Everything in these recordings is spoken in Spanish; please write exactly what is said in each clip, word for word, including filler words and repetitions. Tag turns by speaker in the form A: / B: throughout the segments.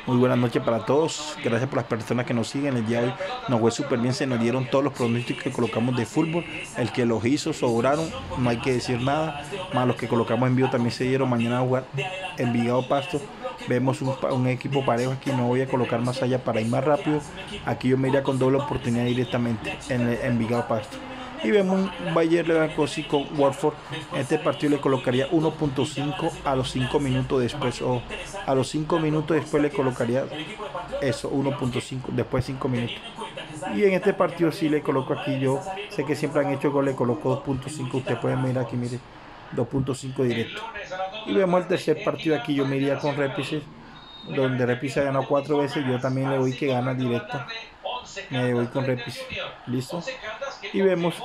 A: Muy buenas noches para todos. Gracias por las personas que nos siguen. El día de hoy nos fue súper bien. Se nos dieron todos los pronósticos que colocamos de fútbol. El que los hizo sobraron. No hay que decir nada. Más los que colocamos en vivo también se dieron. Mañana a jugar Envigado Pasto. Vemos un, un equipo parejo aquí. No voy a colocar más allá para ir más rápido. Aquí yo me iría con doble oportunidad directamente en el Envigado Pasto. Y vemos un Bayer Leverkusen con Watford. En este partido le colocaría uno punto cinco a los cinco minutos después, o a los cinco minutos después le colocaría eso, uno punto cinco, después cinco minutos. Y en este partido sí le coloco aquí, yo sé que siempre han hecho gol, le coloco dos punto cinco. Ustedes pueden mirar aquí, mire, dos punto cinco directo. Y vemos el tercer partido aquí, yo me iría con Repices, donde Repices ha ganado cuatro veces. Yo también le voy que gana directo. Me voy con Repices. Listo. Y vemos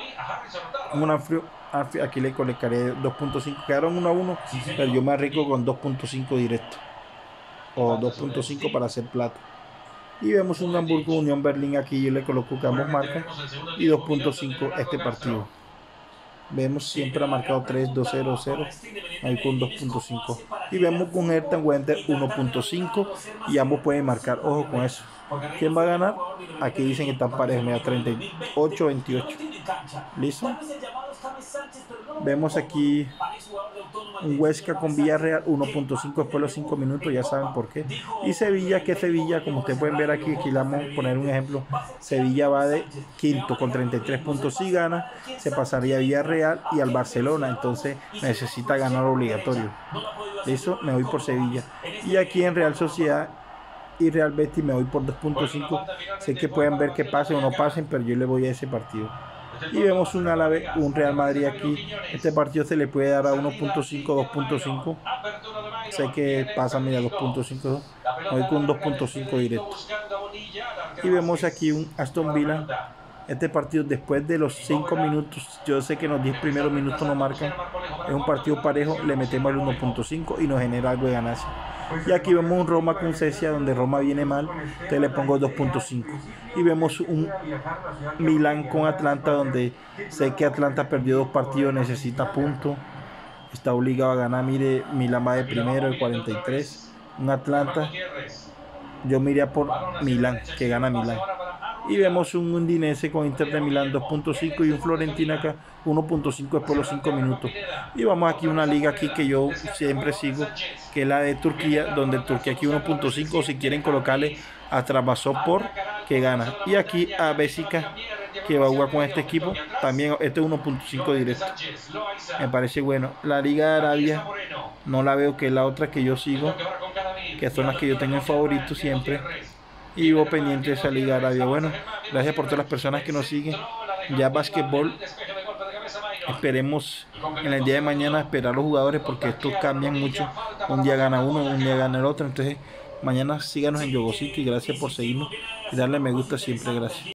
A: una frío. Aquí le colocaré dos punto cinco. Quedaron uno a uno, pero yo me arriesgo con dos punto cinco directo. O dos punto cinco para hacer plata. Y vemos un Hamburgo Unión Berlín. Aquí yo le coloco que ambos marcan. Y dos punto cinco este partido. Vemos siempre ha marcado tres, dos, cero, cero. Ahí con dos punto cinco. Y vemos con Hertha Wender uno punto cinco. Y ambos pueden marcar. Ojo con eso. ¿Quién va a ganar? Aquí dicen que están parejos. Mira, treinta y ocho a veintiocho. ¿Listo? Vemos aquí un Huesca con Villarreal uno punto cinco después de los cinco minutos, ya saben por qué. Y Sevilla, que Sevilla, como ustedes pueden ver aquí, aquí le vamos a poner un ejemplo. Sevilla va de quinto con treinta y tres puntos. Si gana, se pasaría a Villarreal y al Barcelona, entonces necesita ganar obligatorio. Listo, me voy por Sevilla. Y aquí en Real Sociedad y Real Betis me voy por dos punto cinco. Sé que pueden ver que pasen o no pasen, pero yo le voy a ese partido. Y vemos un Árabe, un Real Madrid aquí. Este partido se le puede dar a uno punto cinco, dos punto cinco. Sé que pasa, mira, dos punto cinco. Voy con dos punto cinco directo. Y vemos aquí un Aston Villa. Este partido después de los cinco minutos, yo sé que en los diez primeros minutos no marcan. Es un partido parejo, le metemos el uno punto cinco y nos genera algo de ganancia. Y aquí vemos un Roma con Cecia, donde Roma viene mal, entonces le pongo dos punto cinco. Y vemos un Milán con Atlanta, donde sé que Atlanta perdió dos partidos, necesita puntos, está obligado a ganar. Mire, Milán va de primero, el cuarenta y tres. Un Atlanta, yo me iría por Milán, que gana Milán. Y vemos un Udinese con Inter de Milán dos punto cinco y un Florentina acá uno punto cinco después de los cinco minutos. Y vamos aquí una liga aquí que yo siempre sigo, que es la de Turquía, donde Turquía aquí uno punto cinco, si quieren colocarle a Trabzonspor, que gana. Y aquí a Bésica, que va a jugar con este equipo, también este es uno punto cinco directo. Me parece bueno. La Liga de Arabia no la veo, que es la otra que yo sigo, que son las que yo tengo en favorito siempre. Y vivo pendiente de esa Liga Arabia. Bueno, gracias por todas las personas que nos siguen. Ya básquetbol, esperemos en el día de mañana esperar a los jugadores, porque estos cambian mucho. Un día gana uno, un día gana el otro. Entonces mañana síganos en Yogocito y gracias por seguirnos y darle me gusta siempre. Gracias.